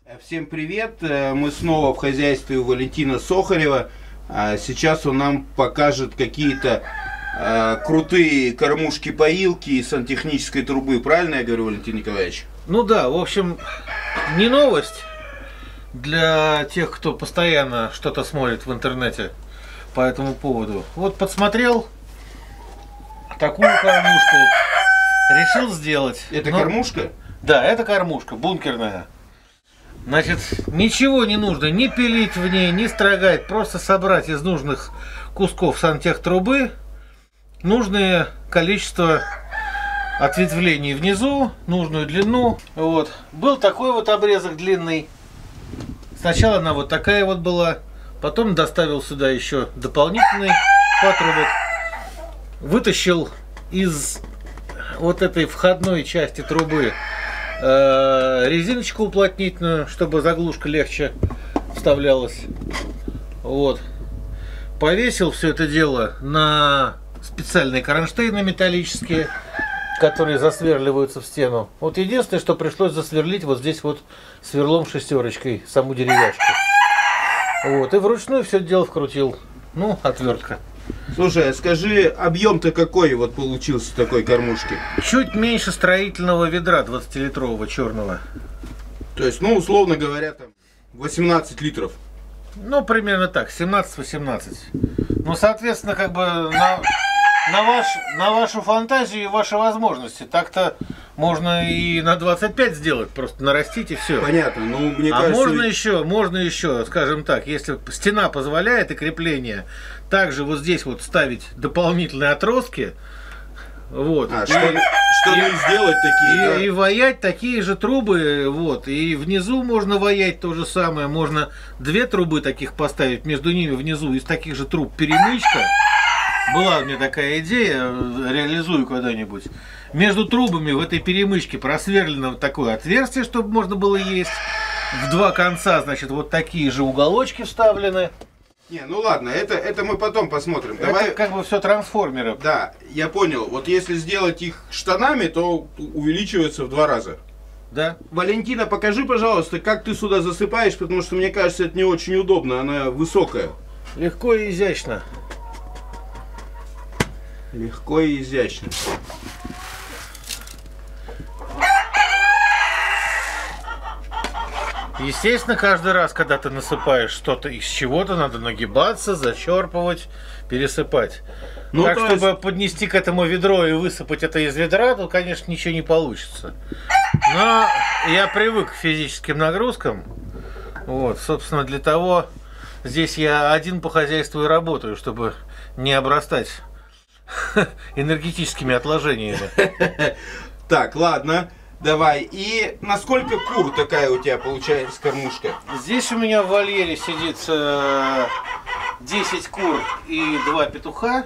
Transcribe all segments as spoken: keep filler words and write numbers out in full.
Всем привет! Мы снова в хозяйстве у Валентина Сохарева. Сейчас он нам покажет какие-то крутые кормушки-поилки из сантехнической трубы. Правильно я говорю, Валентин Николаевич? Ну да, в общем, не новость для тех, кто постоянно что-то смотрит в интернете по этому поводу. Вот подсмотрел такую кормушку, решил сделать. Это Но... кормушка? Да, это кормушка, бункерная. Значит, ничего не нужно ни пилить в ней, ни строгать, просто собрать из нужных кусков сантехтрубы нужное количество ответвлений внизу, нужную длину. Вот. Был такой вот обрезок длинный. Сначала она вот такая вот была, потом доставил сюда еще дополнительный патрубок, вытащил из вот этой входной части трубы резиночку уплотнительную, чтобы заглушка легче вставлялась. Вот. Повесил все это дело на специальные кронштейны металлические, которые засверливаются в стену. Вот единственное, что пришлось засверлить вот здесь вот сверлом шестерочкой саму деревяшку. Вот. И вручную все это дело вкрутил. Ну, отвертка. Слушай, скажи, объем-то какой вот получился такой кормушки? Чуть меньше строительного ведра двадцатилитрового черного. То есть, ну, условно говоря, там восемнадцать литров. Ну, примерно так, семнадцать-восемнадцать. Ну, соответственно, как бы на, на, ваш, на вашу фантазию и ваши возможности. Так-то можно и на двадцать пять сделать, просто нарастить и все. Понятно, ну, мне а кажется... можно еще, можно еще, скажем так, если стена позволяет и крепление, также вот здесь вот ставить дополнительные отростки. Вот. А, и, что, что и, сделать такие, и, да? и ваять такие же трубы, вот. И внизу можно ваять то же самое. Можно две трубы таких поставить, между ними внизу из таких же труб перемычка. Была у меня такая идея, реализую когда-нибудь. Между трубами в этой перемычке просверлено вот такое отверстие, чтобы можно было есть. В два конца, значит, вот такие же уголочки вставлены. Не, ну ладно, это, это мы потом посмотрим. Это Давай... как бы все трансформеры. Да, я понял. Вот если сделать их штанами, то увеличивается в два раза. Да. Валентина, покажи, пожалуйста, как ты сюда засыпаешь, потому что мне кажется, это не очень удобно, она высокая. Легко и изящно. Легко и изящно. Естественно, каждый раз, когда ты насыпаешь что-то из чего-то, надо нагибаться, зачерпывать, пересыпать. Ну, так, чтобы есть... поднести к этому ведро и высыпать это из ведра, то, конечно, ничего не получится. Но я привык к физическим нагрузкам. Вот, собственно, для того здесь я один по хозяйству и работаю, чтобы не обрастать энергетическими отложениями. Так, ладно. Давай. И насколько кур такая у тебя получается кормушка? Здесь у меня в вольере сидит э, десять кур и два петуха.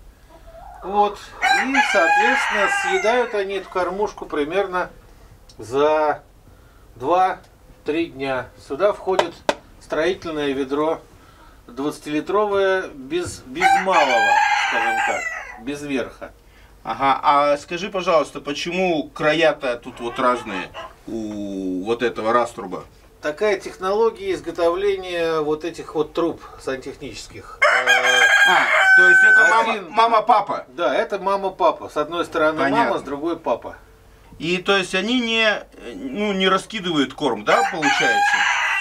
Вот. И, соответственно, съедают они эту кормушку примерно за два-три дня. Сюда входит строительное ведро двадцатилитровое без, без малого, скажем так, без верха. Ага, а скажи, пожалуйста, почему края-то тут вот разные у вот этого раструба? Такая технология изготовления вот этих вот труб сантехнических. А, то есть это Один... мама-папа? Да, это мама-папа. С одной стороны Понятно. Мама, с другой папа. И то есть они не, ну, не раскидывают корм, да, получается?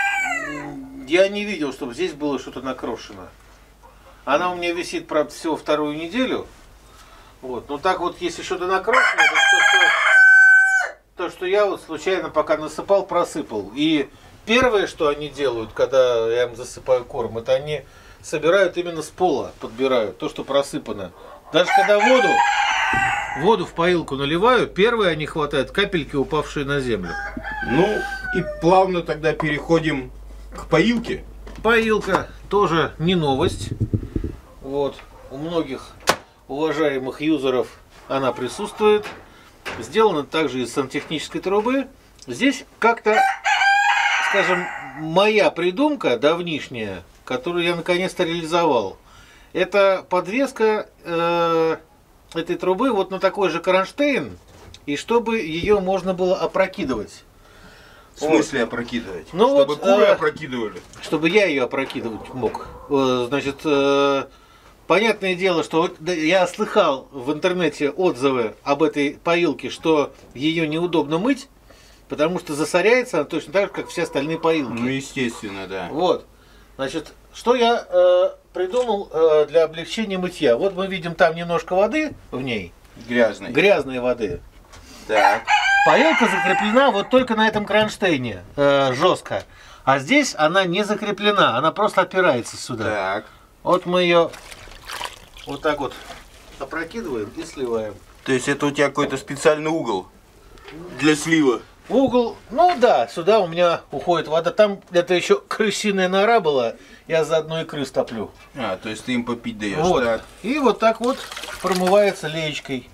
Я не видел, чтобы здесь было что-то накрошено. Она у меня висит, правда, всего вторую неделю. Вот, ну так вот, если что-то накрошено, то, то, что, то, что я вот случайно пока насыпал, просыпал. И первое, что они делают, когда я им засыпаю корм, это они собирают именно с пола, подбирают то, что просыпано. Даже когда воду, воду в поилку наливаю, первые они хватают капельки, упавшие на землю. Ну и плавно тогда переходим к поилке. Поилка тоже не новость. Вот, у многих уважаемых юзеров она присутствует. Сделана также из сантехнической трубы. Здесь как-то, скажем, моя придумка давнишняя, которую я наконец-то реализовал. Это подвеска э, этой трубы вот на такой же кронштейн, и чтобы ее можно было опрокидывать. В смысле опрокидывать? Ну чтобы вот, куры э, опрокидывали. Чтобы я ее опрокидывать мог. Э, Значит, э, понятное дело, что вот да, я слыхал в интернете отзывы об этой поилке, что ее неудобно мыть, потому что засоряется она точно так же, как все остальные поилки. Ну, естественно, да. Вот. Значит, что я э, придумал э, для облегчения мытья. Вот мы видим там немножко воды в ней. Грязный. Грязной воды. Так. Поилка закреплена вот только на этом кронштейне э, жестко. А здесь она не закреплена, она просто опирается сюда. Так. Вот мы ее вот так вот опрокидываем и сливаем. То есть это у тебя какой-то специальный угол для слива? Угол, ну да, сюда у меня уходит вода. Там где-то еще крысиная нора была, я заодно и крыс топлю. А, то есть ты им попить даешь. Вот. Так. И вот так вот промывается леечкой.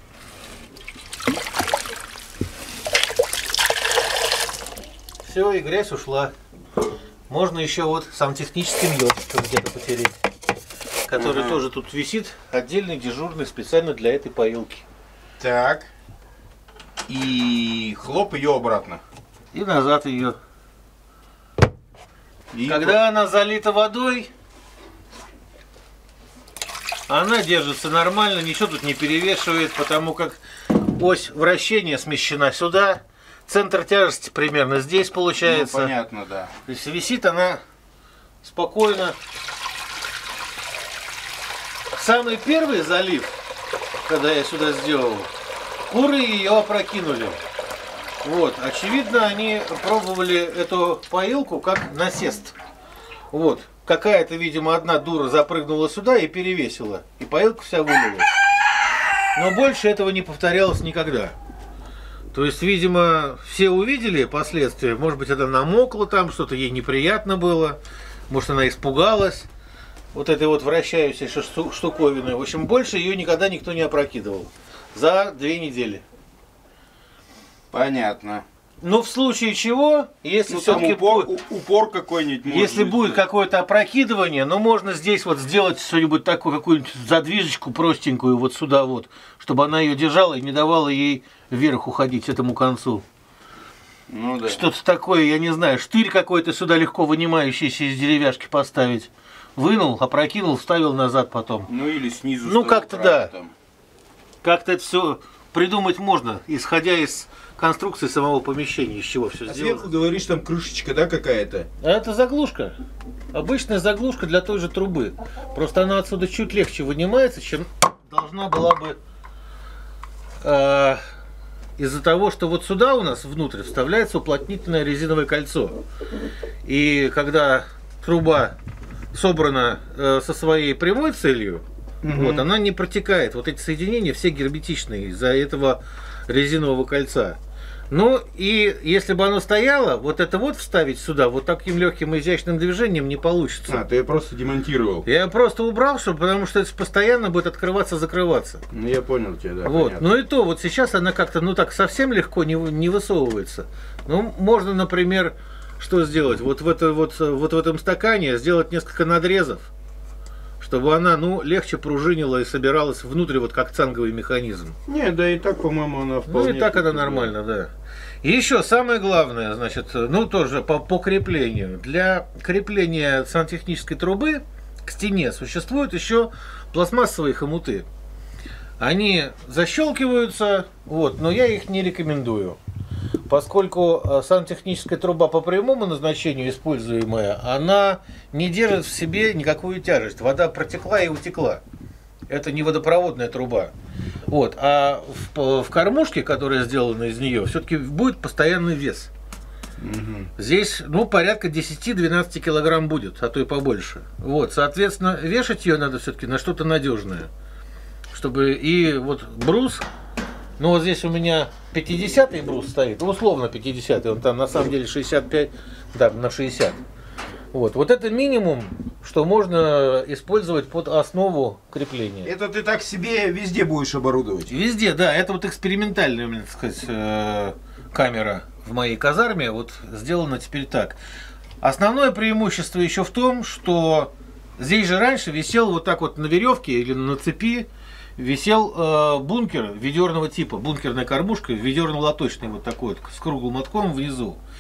Все, и грязь ушла. Можно еще вот сантехнический мед где-то потереть, который Ага. тоже тут висит, отдельный, дежурный, специально для этой поилки. Так. И хлоп ее обратно. И назад ее. И Когда она залита водой, она держится нормально, ничего тут не перевешивает, потому как ось вращения смещена сюда, центр тяжести примерно здесь Ну, получается. понятно, да. То есть висит она спокойно. Самый первый залив, когда я сюда сделал, куры ее опрокинули. Вот, очевидно, они пробовали эту поилку как насест. Вот, какая-то, видимо, одна дура запрыгнула сюда и перевесила, и поилка вся вылилась. Но больше этого не повторялось никогда. То есть, видимо, все увидели последствия. Может быть, она намокла там, что-то ей неприятно было. Может, она испугалась вот этой вот вращающейся штуковины. В общем, больше ее никогда никто не опрокидывал. За две недели. Понятно. Но в случае чего, если Ну, там все-таки упор, будет, у- упор какой-нибудь может если быть, будет да. какое-то опрокидывание, ну можно здесь вот сделать что-нибудь такую, какую-нибудь задвижечку простенькую вот сюда вот, чтобы она ее держала и не давала ей вверх уходить этому концу. Ну да. Что-то такое, я не знаю, штырь какой-то сюда легко вынимающийся из деревяшки поставить. Вынул, опрокинул, вставил назад потом. Ну или снизу. Ну, стоит как-то правда да. там. Как-то это все придумать можно, исходя из конструкции самого помещения, из чего все А сделано. сверху говоришь, там крышечка, да, какая-то? А это заглушка. Обычная заглушка для той же трубы. Просто она отсюда чуть легче вынимается, чем должна была бы э, из-за того, что вот сюда у нас внутрь вставляется уплотнительное резиновое кольцо. И когда труба собрана э, со своей прямой целью, Мгм. вот, она не протекает. Вот эти соединения все герметичные из-за этого резинового кольца. Ну и если бы оно стояло, вот это вот вставить сюда, вот таким легким изящным движением не получится. А, ты ее просто демонтировал. Я просто убрал, чтобы, потому что это постоянно будет открываться-закрываться. Ну я понял тебя, да. Вот. понятно. Ну и то, вот сейчас она как-то, ну так совсем легко не, вы- не высовывается. Ну, можно, например, что сделать? Вот в, это, вот, вот в этом стакане сделать несколько надрезов, чтобы она, ну, легче пружинила и собиралась внутрь, вот как цанговый механизм. Не, да и так, по-моему, она Ну вполне... и так она да. нормально, да. И еще самое главное, значит, ну тоже по, по креплению. Для крепления сантехнической трубы к стене существуют еще пластмассовые хомуты. Они защелкиваются, вот, но я их не рекомендую. Поскольку э, сантехническая труба по прямому назначению используемая, она не держит в себе никакую тяжесть. Вода протекла и утекла. Это не водопроводная труба. Вот. А в, в кормушке, которая сделана из нее, все-таки будет постоянный вес. Мгм. Здесь, ну, порядка десять-двенадцать килограмм будет, а то и побольше. Вот, соответственно, вешать ее надо все-таки на что-то надежное. Чтобы и вот брус, ну вот здесь у меня пятидесятый брус стоит, ну, условно пятидесятый, он там на самом деле шестьдесят пять, да, на шестьдесят. Вот, вот это минимум, что можно использовать под основу крепления. Это ты так себе везде будешь оборудовать? Везде, да, это вот экспериментальная, у меня, так сказать, э, камера в моей казарме, вот сделана теперь так. Основное преимущество еще в том, что здесь же раньше висел вот так вот на веревке или на цепи, висел э, бункер ведерного типа, бункерная кормушка, ведерно-лоточный вот такой вот, с круглым мотком внизу.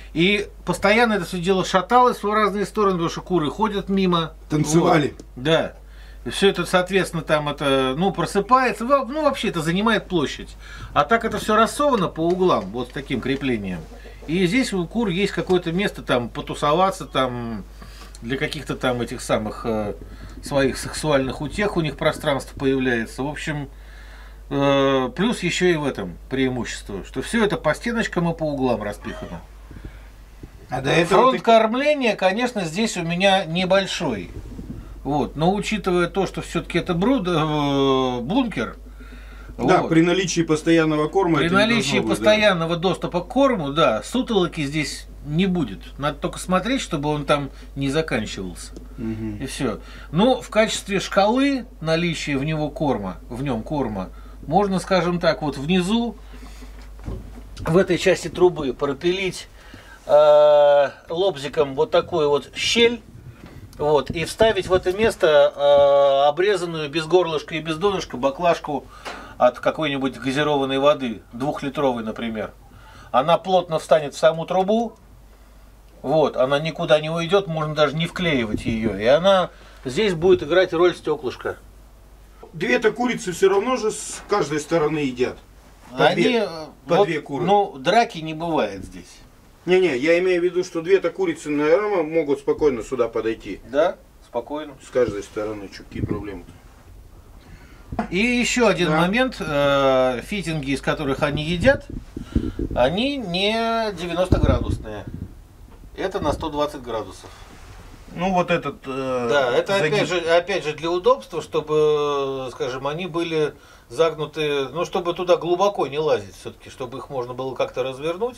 И постоянно это все дело шаталось в разные стороны, потому что куры ходят мимо. Танцевали. Вот. Да. И все это, соответственно, там это, ну, просыпается, ну, вообще это занимает площадь. А так это все рассовано по углам, вот с таким креплением. И здесь у кур есть какое-то место там потусоваться, там, для каких-то там этих самых э, своих сексуальных утех у них пространство появляется. В общем, э, плюс еще и в этом преимущество, что все это по стеночкам и по углам распихано. А до этого фронт ты... кормления, конечно, здесь у меня небольшой. Вот. Но учитывая то, что все-таки это бруд, э, бункер. Да, вот, при наличии постоянного корма. При наличии быть, постоянного да. доступа к корму, да, сутолоки здесь не будет. Надо только смотреть, чтобы он там не заканчивался. Угу. И все. Но в качестве шкалы наличия в него корма, в нем корма, можно, скажем так, вот внизу, в этой части трубы пропилить лобзиком вот такую вот щель, вот, и вставить в это место э, обрезанную без горлышка и без донышка баклажку от какой-нибудь газированной воды, двухлитровой, например. Она плотно встанет в саму трубу, вот, она никуда не уйдет, можно даже не вклеивать ее, и она здесь будет играть роль стеклышка. Две-то курицы все равно же с каждой стороны едят. По Они, две, по вот, две куры. Ну, драки не бывает здесь. Не-не, я имею в виду, что две-то курицы, наверное, могут спокойно сюда подойти. Да, спокойно. С каждой стороны, что, какие проблемы-то. И еще один да. момент. Э, фитинги, из которых они едят, они не девяносто-градусные. Это на сто двадцать градусов. Ну, вот этот... Э, да, это загиб... опять же, опять же для удобства, чтобы, скажем, они были загнуты, ну, чтобы туда глубоко не лазить все-таки, чтобы их можно было как-то развернуть.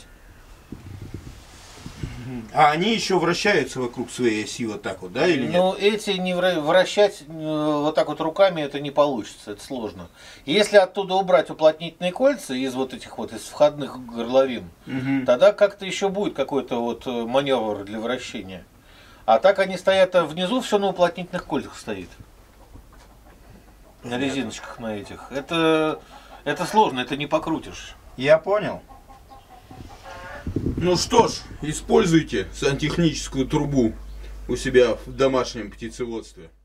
А они еще вращаются вокруг своей оси вот так вот, да, или нет? Ну, эти не вращать вот так вот руками это не получится, это сложно. И если оттуда убрать уплотнительные кольца из вот этих вот, из входных горловин, угу. тогда как-то еще будет какой-то вот маневр для вращения. А так они стоят внизу, все на уплотнительных кольцах стоит. На резиночках на этих. Это, это сложно, это не покрутишь. Я понял. Ну что ж, используйте сантехническую трубу у себя в домашнем птицеводстве.